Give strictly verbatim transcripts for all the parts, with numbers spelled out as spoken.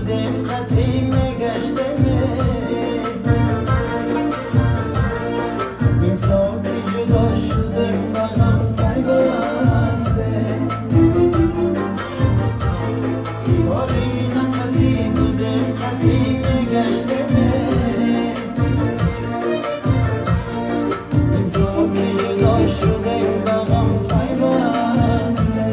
بودیم خطی میگشته این سال که جدا شدیم با هم پیوسته باری نخطی بودیم خطی میگشته این سال که جدا شدیم با هم پیوسته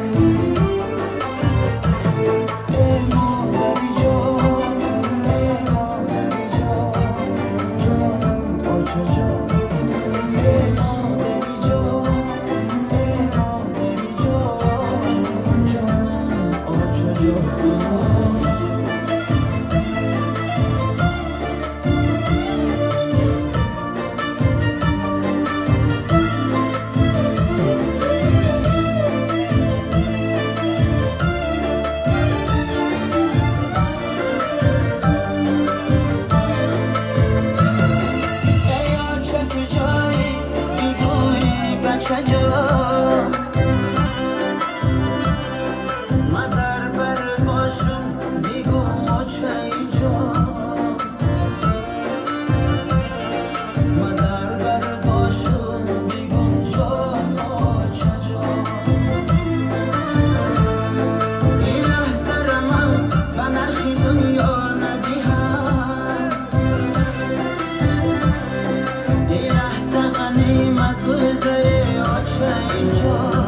مادر بر باشم میگو چه اینجا مادر بر باشم میگم جا چه جا این لحظه را من به نرخی دنیا ندیهم این لحظه غنیمت بوده چه اینجا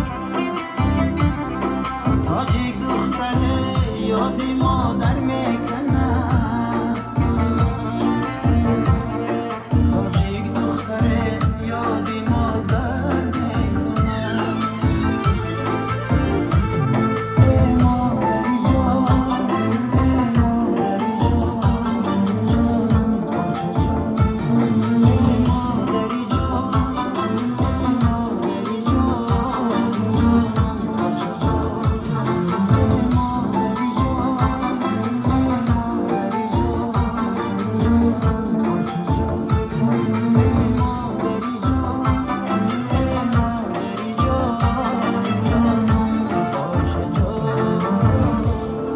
یادی مادر میکنه